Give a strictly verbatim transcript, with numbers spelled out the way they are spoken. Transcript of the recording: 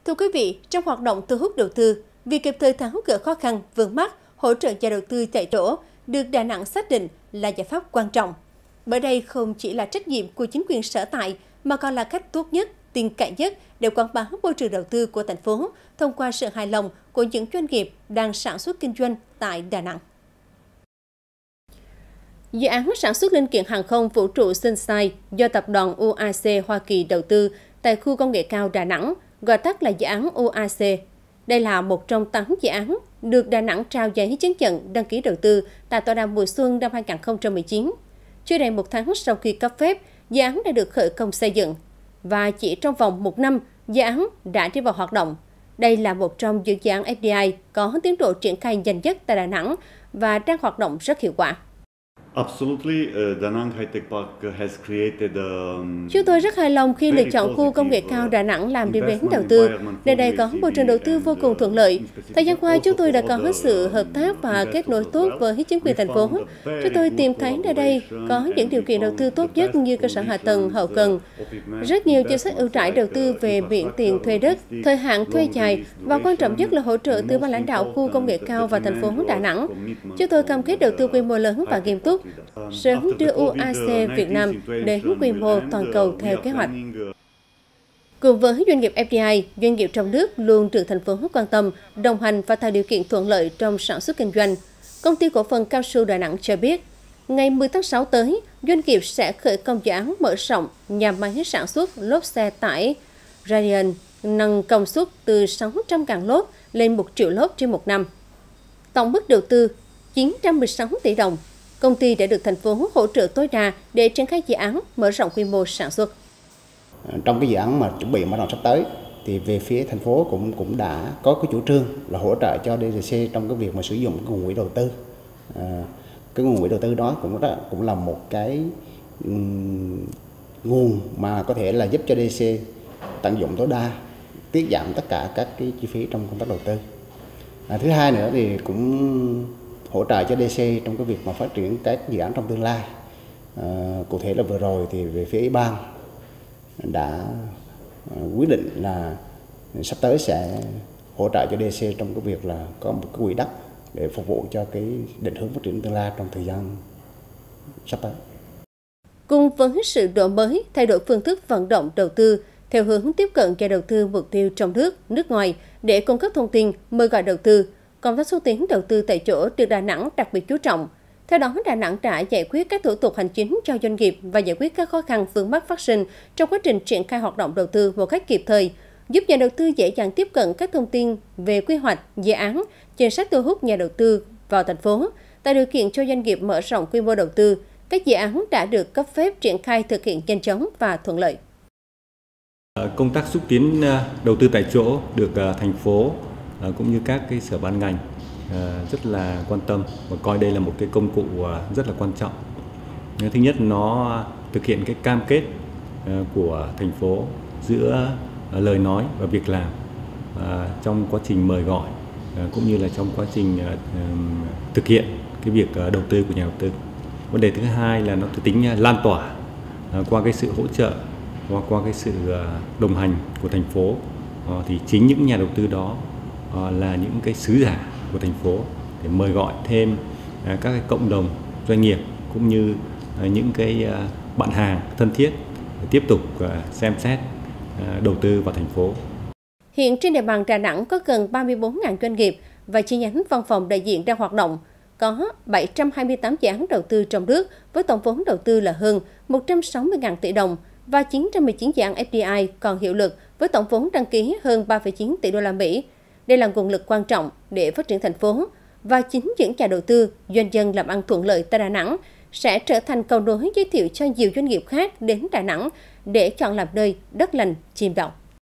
Thưa quý vị, trong hoạt động thu hút đầu tư, việc kịp thời tháo gỡ khó khăn, vướng mắc, hỗ trợ nhà đầu tư tại chỗ được Đà Nẵng xác định là giải pháp quan trọng. Bởi đây không chỉ là trách nhiệm của chính quyền sở tại mà còn là cách tốt nhất, tin cậy nhất để quảng bá môi trường đầu tư của thành phố thông qua sự hài lòng của những doanh nghiệp đang sản xuất kinh doanh tại Đà Nẵng. Dự án sản xuất linh kiện hàng không vũ trụ Sunshine do tập đoàn u a xê Hoa Kỳ đầu tư tại khu công nghệ cao Đà Nẵng, gọi tắt là dự án u a xê. Đây là một trong tám dự án được Đà Nẵng trao giấy chứng nhận đăng ký đầu tư tại tọa đàm mùa xuân năm hai nghìn không trăm mười chín. Chưa đầy một tháng sau khi cấp phép, dự án đã được khởi công xây dựng và chỉ trong vòng một năm, dự án đã đi vào hoạt động. Đây là một trong những dự án ép đê i có tiến độ triển khai nhanh nhất tại Đà Nẵng và đang hoạt động rất hiệu quả. Chúng tôi rất hài lòng khi lựa chọn khu công nghệ cao Đà Nẵng làm điểm đến đầu tư. Nơi đây có môi trường đầu tư vô cùng thuận lợi. Thời gian qua, chúng tôi đã có sự hợp tác và kết nối tốt với chính quyền thành phố. Chúng tôi tìm thấy nơi đây có những điều kiện đầu tư tốt nhất như cơ sở hạ tầng, hậu cần. Rất nhiều chính sách ưu đãi đầu tư về miễn tiền thuê đất, thời hạn thuê dài và quan trọng nhất là hỗ trợ từ ban lãnh đạo khu công nghệ cao và thành phố Đà Nẵng. Chúng tôi cam kết đầu tư quy mô lớn và nghiêm túc, sớm đưa u a xê Việt Nam đến quy mô toàn cầu theo kế hoạch. Cùng với doanh nghiệp ép đê i, doanh nghiệp trong nước luôn được thành phố quan tâm, đồng hành và tạo điều kiện thuận lợi trong sản xuất kinh doanh. Công ty cổ phần cao su Đà Nẵng cho biết, ngày mười tháng sáu tới, doanh nghiệp sẽ khởi công dự án mở rộng nhà máy sản xuất lốp xe tải Radian, nâng công suất từ sáu trăm nghìn lốp lên một triệu lốp trên một năm. Tổng mức đầu tư chín trăm mười sáu tỷ đồng. Công ty đã được thành phố hỗ trợ tối đa để triển khai dự án mở rộng quy mô sản xuất. Trong cái dự án mà chuẩn bị mở rộng sắp tới, thì về phía thành phố cũng cũng đã có cái chủ trương là hỗ trợ cho đê rờ xê trong cái việc mà sử dụng cái nguồn quỹ đầu tư. À, cái nguồn quỹ đầu tư đó cũng đó, cũng là một cái um, nguồn mà có thể là giúp cho đê rờ xê tận dụng tối đa, tiết giảm tất cả các cái chi phí trong công tác đầu tư. À, thứ hai nữa thì cũng hỗ trợ cho đê xê trong cái việc mà phát triển các dự án trong tương lai. À, cụ thể là vừa rồi thì về phía Ủy ban đã à, quyết định là sắp tới sẽ hỗ trợ cho đê xê trong cái việc là có một cái quỹ đất để phục vụ cho cái định hướng phát triển tương lai trong thời gian sắp tới. Cùng với sự đổi mới, thay đổi phương thức vận động đầu tư theo hướng tiếp cận nhà đầu tư mục tiêu trong nước, nước ngoài để cung cấp thông tin, mời gọi đầu tư, công tác xúc tiến đầu tư tại chỗ được Đà Nẵng đặc biệt chú trọng. Theo đó, Đà Nẵng đã giải quyết các thủ tục hành chính cho doanh nghiệp và giải quyết các khó khăn vướng mắc phát sinh trong quá trình triển khai hoạt động đầu tư một cách kịp thời, giúp nhà đầu tư dễ dàng tiếp cận các thông tin về quy hoạch, dự án, chính sách thu hút nhà đầu tư vào thành phố, tạo điều kiện cho doanh nghiệp mở rộng quy mô đầu tư. Các dự án đã được cấp phép triển khai thực hiện nhanh chóng và thuận lợi. Công tác xúc tiến đầu tư tại chỗ được thành phố cũng như các cái sở ban ngành rất là quan tâm và coi đây là một cái công cụ rất là quan trọng. Thứ nhất, nó thực hiện cái cam kết của thành phố giữa lời nói và việc làm trong quá trình mời gọi cũng như là trong quá trình thực hiện cái việc đầu tư của nhà đầu tư. Vấn đề thứ hai là nó tính lan tỏa qua cái sự hỗ trợ, qua qua cái sự đồng hành của thành phố, thì chính những nhà đầu tư đó là những cái sứ giả của thành phố để mời gọi thêm các cái cộng đồng doanh nghiệp cũng như những cái bạn hàng thân thiết để tiếp tục xem xét đầu tư vào thành phố. Hiện trên địa bàn Đà Nẵng có gần ba mươi bốn nghìn doanh nghiệp và chi nhánh văn phòng đại diện đang hoạt động. Có bảy trăm hai mươi tám dự án đầu tư trong nước với tổng vốn đầu tư là hơn một trăm sáu mươi nghìn tỷ đồng và chín trăm mười chín dự án ép đê i còn hiệu lực với tổng vốn đăng ký hơn ba phẩy chín tỷ đô la Mỹ. Đây là nguồn lực quan trọng để phát triển thành phố và chính những nhà đầu tư, doanh nhân làm ăn thuận lợi tại Đà Nẵng sẽ trở thành cầu nối giới thiệu cho nhiều doanh nghiệp khác đến Đà Nẵng để chọn làm nơi đất lành chim đậu.